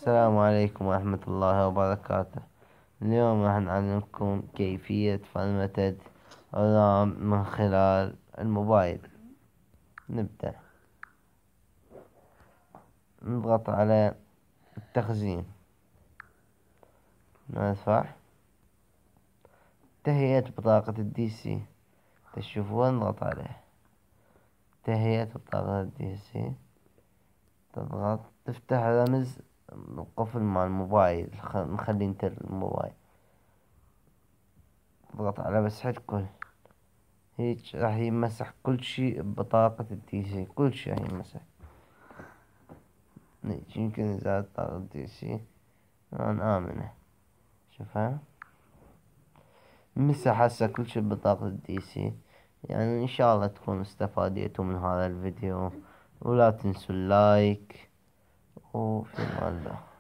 السلام عليكم ورحمة الله وبركاته. اليوم راح نعلمكم كيفية فرمتة الرام من خلال الموبايل. نبدأ نضغط على التخزين، نرفع تهيئة بطاقة الدي سي، تشوفون نضغط عليه تهيئة بطاقة الدي سي، تضغط تفتح رمز القفل مع الموبايل، نخلي انتر الموبايل، تضغط على مسح الكل. هيك راح يمسح كل شي ببطاقة الدي سي، كل شي راح يمسح. يمكن إذا بطاقة الدي سي أنا آمنة، شوفها مسح هسه كل شي ببطاقة الدي سي. يعني إن شاء الله تكونوا استفاديتوا من هذا الفيديو، ولا تنسوا اللايك، وفي الله.